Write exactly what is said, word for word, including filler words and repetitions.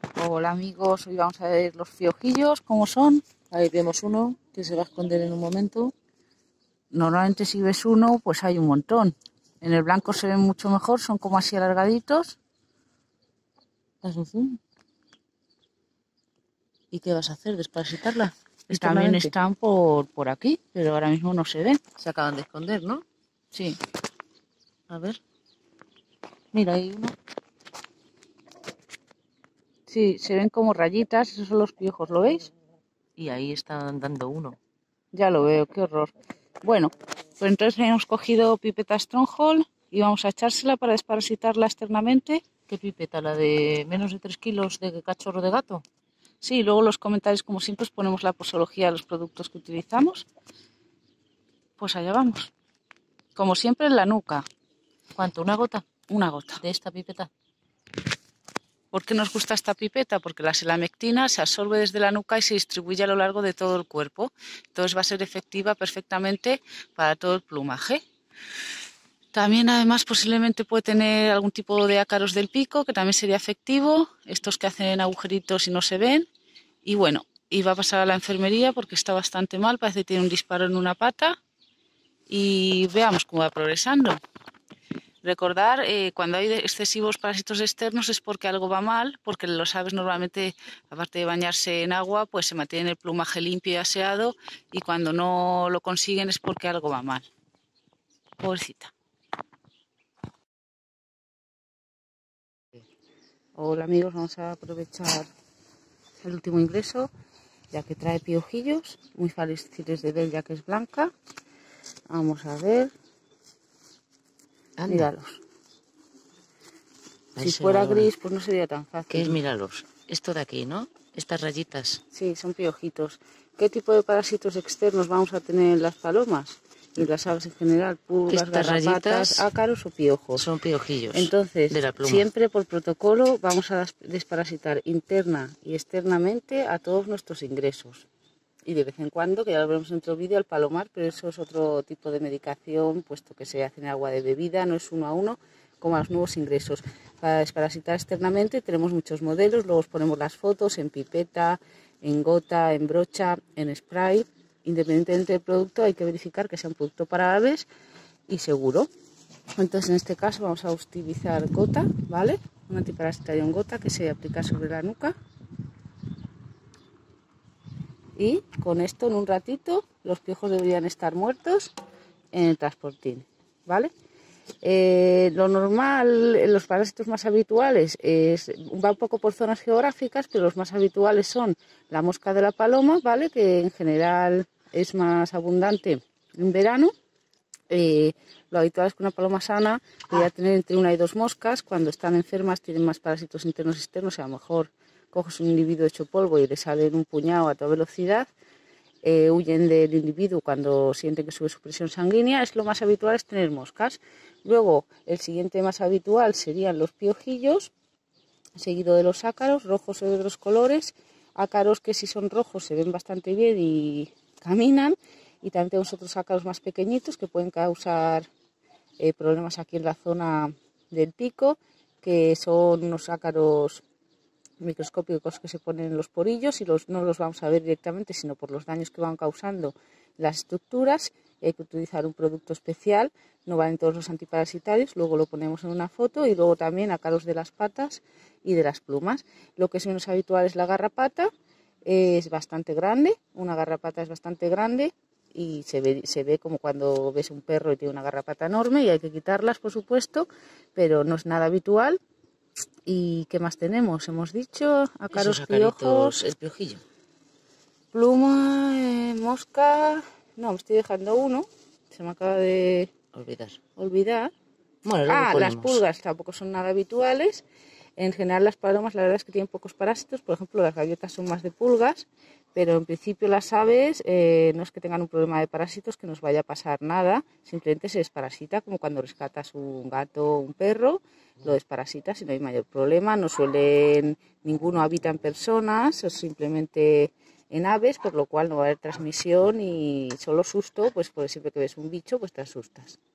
Hola amigos, hoy vamos a ver los piojillos, cómo son. Ahí vemos uno que se va a esconder en un momento. Normalmente si ves uno, pues hay un montón. En el blanco se ven mucho mejor, son como así alargaditos. Haz un zoom. ¿Y qué vas a hacer? ¿Desparasitarla? Y también están por, por aquí, pero ahora mismo no se ven. Se acaban de esconder, ¿no? Sí. A ver. Mira, hay uno. Sí, se ven como rayitas, esos son los piojos, ¿lo veis? Y ahí están dando uno. Ya lo veo, qué horror. Bueno, pues entonces hemos cogido pipeta Stronghold y vamos a echársela para desparasitarla externamente. ¿Qué pipeta? ¿La de menos de tres kilos de cachorro de gato? Sí, luego en los comentarios, como siempre, os ponemos la posología de los productos que utilizamos. Pues allá vamos. Como siempre, en la nuca. ¿Cuánto? ¿Una gota? Una gota. ¿De esta pipeta? ¿Por qué nos gusta esta pipeta? Porque la selamectina se absorbe desde la nuca y se distribuye a lo largo de todo el cuerpo. Entonces va a ser efectiva perfectamente para todo el plumaje. También además posiblemente puede tener algún tipo de ácaros del pico, que también sería efectivo. Estos que hacen agujeritos y no se ven. Y bueno, y va a pasar a la enfermería porque está bastante mal, parece que tiene un disparo en una pata. Y veamos cómo va progresando. Recordar, eh, cuando hay excesivos parásitos externos es porque algo va mal, porque los aves normalmente, aparte de bañarse en agua, pues se mantienen el plumaje limpio y aseado, y cuando no lo consiguen es porque algo va mal. Pobrecita. Hola amigos, vamos a aprovechar el último ingreso, ya que trae piojillos, muy fáciles de ver ya que es blanca. Vamos a ver. Anda. Míralos. Ahí si fuera va. gris, pues no sería tan fácil. ¿Qué es? Míralos. Esto de aquí, ¿no? Estas rayitas. Sí, son piojitos. ¿Qué tipo de parásitos externos vamos a tener en las palomas y las aves en general? Pulgas, Estas garrapatas, ácaros o piojos. Son piojillos. Entonces, de la pluma. Siempre por protocolo vamos a desparasitar interna y externamente a todos nuestros ingresos. Y de vez en cuando, que ya lo veremos en otro vídeo, al palomar, pero eso es otro tipo de medicación, puesto que se hace en agua de bebida, no es uno a uno, como a los nuevos ingresos. Para desparasitar externamente tenemos muchos modelos, luego os ponemos las fotos en pipeta, en gota, en brocha, en spray. Independientemente del producto, hay que verificar que sea un producto para aves y seguro. Entonces, en este caso vamos a utilizar gota, ¿vale? Un antiparasitario en gota que se aplica sobre la nuca. Y con esto, en un ratito, los piojos deberían estar muertos en el transportín, ¿vale? Eh, lo normal, los parásitos más habituales, es, va un poco por zonas geográficas, pero los más habituales son la mosca de la paloma, ¿vale? Que en general es más abundante en verano. Eh, lo habitual es que una paloma sana debería tener entre una y dos moscas. Cuando están enfermas tienen más parásitos internos y externos, y a lo mejor coges un individuo hecho polvo y le salen un puñado a toda velocidad. Eh, huyen del individuo cuando sienten que sube su presión sanguínea. Es lo más habitual, es tener moscas. Luego, el siguiente más habitual serían los piojillos, seguido de los ácaros, rojos o de otros colores. Ácaros que si son rojos se ven bastante bien y caminan. Y también tenemos otros ácaros más pequeñitos que pueden causar eh, problemas aquí en la zona del pico, que son unos ácaros microscópicos que se ponen en los porillos y los, no los vamos a ver directamente, sino por los daños que van causando las estructuras. Hay que utilizar un producto especial, no valen todos los antiparasitarios, luego lo ponemos en una foto. Y luego también ácaros de las patas y de las plumas. Lo que es menos habitual es la garrapata, es bastante grande, una garrapata es bastante grande y se ve, se ve como cuando ves un perro y tiene una garrapata enorme, y hay que quitarlas, por supuesto, pero no es nada habitual. ¿Y qué más tenemos? Hemos dicho ácaros, piojos, el piojillo, pluma, eh, mosca. No, me estoy dejando uno, se me acaba de olvidar. olvidar. Bueno, ah, las pulgas tampoco son nada habituales. En general las palomas la verdad es que tienen pocos parásitos, por ejemplo las gaviotas son más de pulgas, pero en principio las aves eh, no es que tengan un problema de parásitos, que nos vaya a pasar nada, simplemente se desparasita como cuando rescatas un gato o un perro, lo desparasitas y no hay mayor problema. No suelen, ninguno habita en personas, o simplemente en aves, por lo cual no va a haber transmisión y solo susto, pues por siempre que ves un bicho pues te asustas.